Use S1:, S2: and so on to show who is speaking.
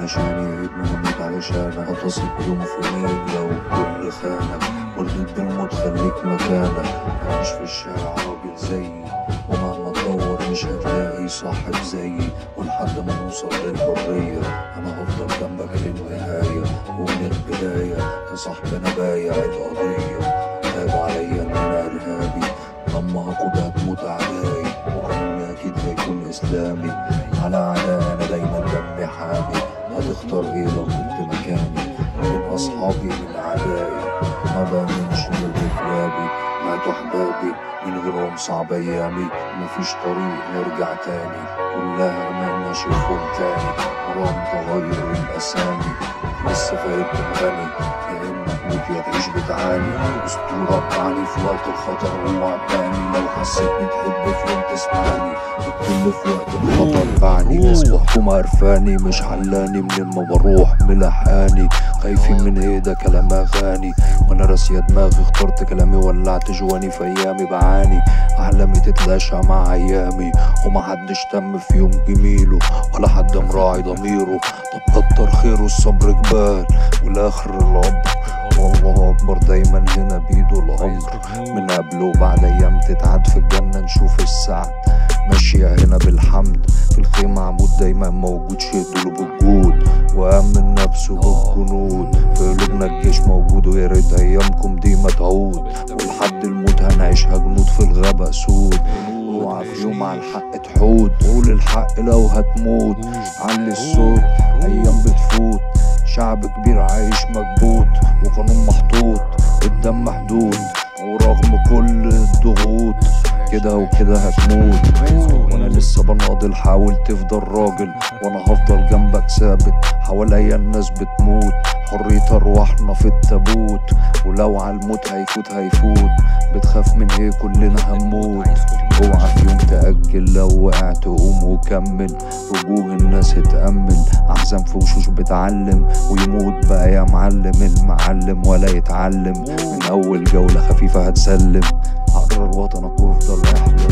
S1: علشاني عيد ما هموت علشانك، هتصب يوم في مين لو كل خانك، ورضيت بالموت خليك مكانك. عايش في الشارع راجل زيي، ومهما تدور مش هتلاقي صاحب زيي، ولحد ما نوصل للحرية أنا هفضل جنبك للنهاية. ومن البداية يا صاحبي أنا بايع القضية، عيب عليا إن أنا إرهابي، لما هاخد هتموت أعدائي، وقانوني أكيد هيكون إسلامي. على أعدائي أنا دايما دمي حامي، هتختار إيه لو كنت مكاني؟ من أصحابي من أعدائي، ما بأمنش للركابي، ماتوا أحبابي من غيرهم صعب أيامي، مفيش طريق نرجع تاني، كلها أمانة أشوفهم تاني، حرام تغير الأسامي. لسه فايق غني، يا إما تموت يا تعيش بتعاني، أسطورة بتعني في وقت الخطر هو عباني، لو حسيتني تحب في يوم تسمعني، الكل في وقت الخطر بعني، وحكومة قرفاني مش حلاني، منين ما بروح ملحقاني، خايفين من ايه ده كلام اغاني، وانا راسية دماغي اخترت كلامي، ولعت جواني في ايامي بعاني، احلامي تتلاشى مع ايامي، ومحدش تم في يوم جميله، ولا حد مراعي ضميره. طب كتر خيره الصبر جبال، والاخر العمر والله اكبر، دايما هنا بيده الامر، من قبل وبعد ايام تتعاد في الجنة نشوف السعد، ماشية هنا بالحمد، في الخيمة عمود دايما موجود شهدوله بالجود، وأمن نفسه بالجنود، في قلوبنا الجيش موجود، ويا ريت أيامكم دي ما تعود، ولحد الموت هنعيشها جنود في الغابة أسود، اوعى في يوم على الحق تحود، قول الحق لو هتموت، علي الصوت أيام بتفوت، شعب كبير عايش مكبوت، وقانون محطوط قدام محدود، ورغم كل الضغوط كده وكده هتموت، وانا لسه بناضل، حاول تفضل راجل، وانا هفضل جنبك ثابت، حواليا الناس بتموت، حرية ارواحنا في التابوت، ولو عالموت هيفوت هيفوت، بتخاف من ايه كلنا هنموت، اوعى في يوم تأجل، لو وقعت قوم وكمل، وجوه الناس اتأمل، احزان في وشوش بتعلم، ويموت بقى يا معلم المعلم ولا يتعلم، من اول جولة خفيفة هتسلم، حرر وطنك وافضل احلم.